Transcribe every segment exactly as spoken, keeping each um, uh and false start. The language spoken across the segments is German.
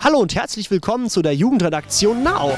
Hallo und herzlich willkommen zu der Jugendredaktion Now.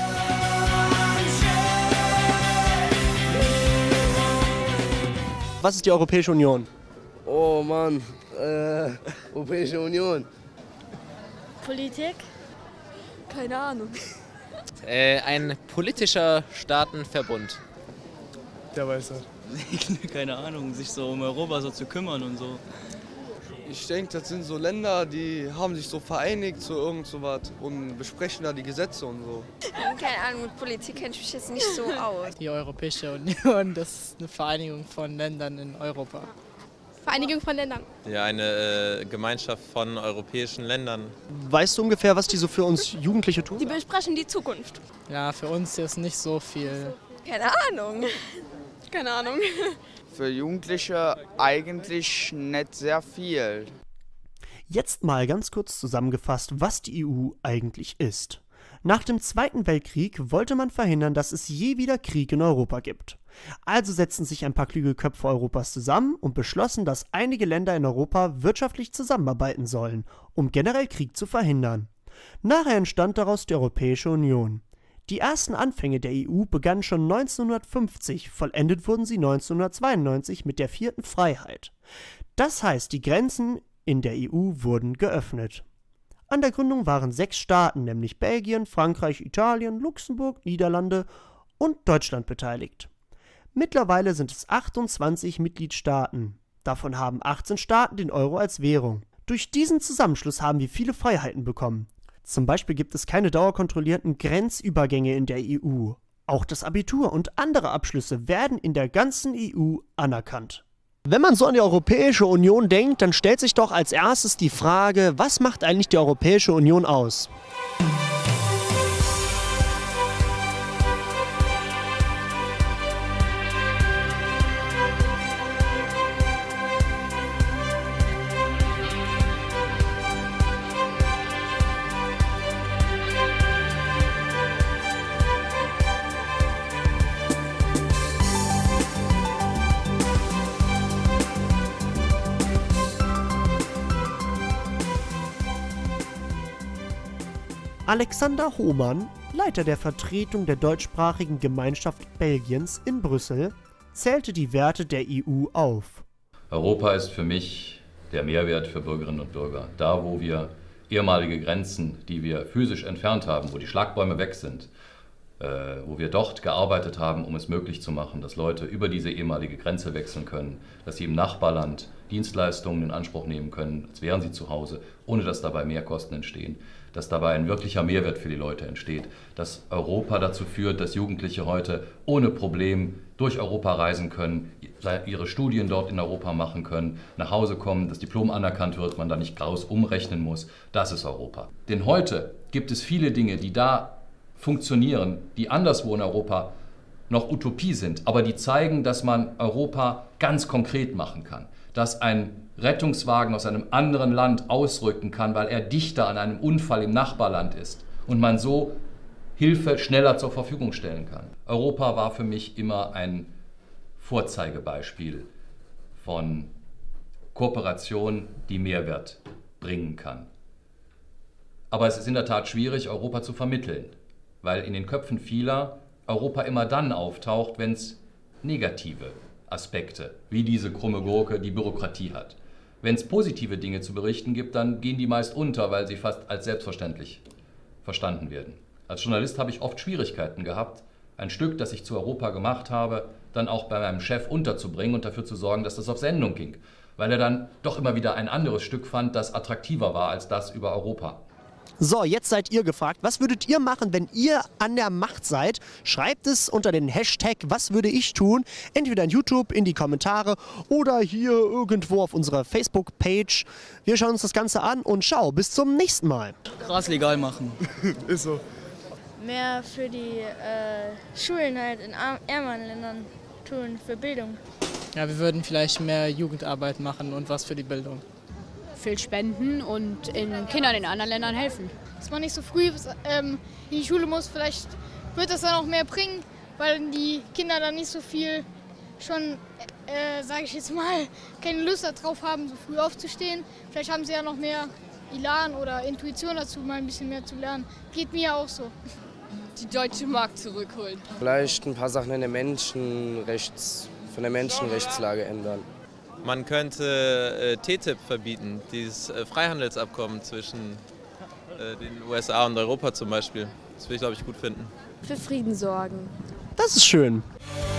Was ist die Europäische Union? Oh Mann, äh, Europäische Union. Politik? Keine Ahnung. Äh, ein politischer Staatenverbund. Der weiß das. Keine Ahnung, sich so um Europa so zu kümmern und so. Ich denke, das sind so Länder, die haben sich so vereinigt zu irgend so was und besprechen da die Gesetze und so. Keine Ahnung, mit Politik kenne ich mich jetzt nicht so aus. Die Europäische Union, das ist eine Vereinigung von Ländern in Europa. Vereinigung von Ländern. Ja, eine äh, Gemeinschaft von europäischen Ländern. Weißt du ungefähr, was die so für uns Jugendliche tun? Die besprechen die Zukunft. Ja, für uns ist nicht so viel. Keine Ahnung. Keine Ahnung. Für Jugendliche eigentlich nicht sehr viel. Jetzt mal ganz kurz zusammengefasst, was die E U eigentlich ist. Nach dem Zweiten Weltkrieg wollte man verhindern, dass es je wieder Krieg in Europa gibt. Also setzten sich ein paar kluge Köpfe Europas zusammen und beschlossen, dass einige Länder in Europa wirtschaftlich zusammenarbeiten sollen, um generell Krieg zu verhindern. Nachher entstand daraus die Europäische Union. Die ersten Anfänge der E U begannen schon neunzehnhundertfünfzig, vollendet wurden sie neunzehnhundertzweiundneunzig mit der vierten Freiheit. Das heißt, die Grenzen in der E U wurden geöffnet. An der Gründung waren sechs Staaten, nämlich Belgien, Frankreich, Italien, Luxemburg, Niederlande und Deutschland beteiligt. Mittlerweile sind es achtundzwanzig Mitgliedstaaten. Davon haben achtzehn Staaten den Euro als Währung. Durch diesen Zusammenschluss haben wir viele Freiheiten bekommen. Zum Beispiel gibt es keine dauerkontrollierten Grenzübergänge in der E U. Auch das Abitur und andere Abschlüsse werden in der ganzen E U anerkannt. Wenn man so an die Europäische Union denkt, dann stellt sich doch als erstes die Frage, was macht eigentlich die Europäische Union aus? Alexander Hohmann, Leiter der Vertretung der deutschsprachigen Gemeinschaft Belgiens in Brüssel, zählte die Werte der E U auf. Europa ist für mich der Mehrwert für Bürgerinnen und Bürger. Da, wo wir ehemalige Grenzen, die wir physisch entfernt haben, wo die Schlagbäume weg sind, äh, wo wir dort gearbeitet haben, um es möglich zu machen, dass Leute über diese ehemalige Grenze wechseln können, dass sie im Nachbarland Dienstleistungen in Anspruch nehmen können, als wären sie zu Hause, ohne dass dabei Mehrkosten entstehen, dass dabei ein wirklicher Mehrwert für die Leute entsteht, dass Europa dazu führt, dass Jugendliche heute ohne Problem durch Europa reisen können, ihre Studien dort in Europa machen können, nach Hause kommen, das Diplom anerkannt wird, man da nicht groß umrechnen muss. Das ist Europa. Denn heute gibt es viele Dinge, die da funktionieren, die anderswo in Europa noch Utopie sind, aber die zeigen, dass man Europa ganz konkret machen kann, dass ein Rettungswagen aus einem anderen Land ausrücken kann, weil er dichter an einem Unfall im Nachbarland ist und man so Hilfe schneller zur Verfügung stellen kann. Europa war für mich immer ein Vorzeigebeispiel von Kooperation, die Mehrwert bringen kann. Aber es ist in der Tat schwierig, Europa zu vermitteln, weil in den Köpfen vieler Europa immer dann auftaucht, wenn es negative Aspekte, wie diese krumme Gurke, die Bürokratie hat. Wenn es positive Dinge zu berichten gibt, dann gehen die meist unter, weil sie fast als selbstverständlich verstanden werden. Als Journalist habe ich oft Schwierigkeiten gehabt, ein Stück, das ich zu Europa gemacht habe, dann auch bei meinem Chef unterzubringen und dafür zu sorgen, dass das auf Sendung ging. Weil er dann doch immer wieder ein anderes Stück fand, das attraktiver war als das über Europa. So, jetzt seid ihr gefragt. Was würdet ihr machen, wenn ihr an der Macht seid? Schreibt es unter den Hashtag Was würde ich tun? Entweder in YouTube, in die Kommentare oder hier irgendwo auf unserer Facebook-Page. Wir schauen uns das Ganze an und schau, bis zum nächsten Mal. Gras legal machen. Ist so. Mehr für die äh, Schulen halt in arm- ärmeren Ländern tun, für Bildung. Ja, wir würden vielleicht mehr Jugendarbeit machen und was für die Bildung. Viel spenden und in Kindern in anderen Ländern helfen. Dass man nicht so früh ähm, in die Schule muss, vielleicht wird das dann auch mehr bringen, weil die Kinder dann nicht so viel schon, äh, sage ich jetzt mal, keine Lust darauf haben, so früh aufzustehen. Vielleicht haben sie ja noch mehr Elan oder Intuition dazu, mal ein bisschen mehr zu lernen. Geht mir auch so. Die deutsche Mark zurückholen. Vielleicht ein paar Sachen in der Menschenrechts, von der Menschenrechtslage ändern. Man könnte äh, T T I P verbieten, dieses äh, Freihandelsabkommen zwischen äh, den U S A und Europa zum Beispiel. Das würde ich, glaube ich, gut finden. Für Frieden sorgen. Das ist schön.